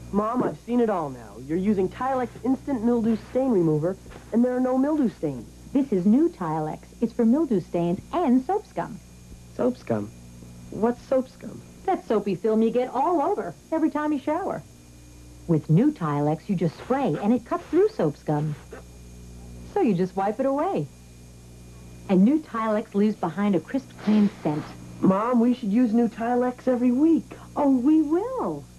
Mom, I've seen it all now. You're using Tilex Instant Mildew Stain Remover, and there are no mildew stains. This is new Tilex. It's for mildew stains and soap scum. Soap scum? What's soap scum? That soapy film you get all over every time you shower. With new Tilex, you just spray, and it cuts through soap scum. So you just wipe it away. And new Tilex leaves behind a crisp, clean scent. Mom, we should use new Tilex every week. Oh, we will.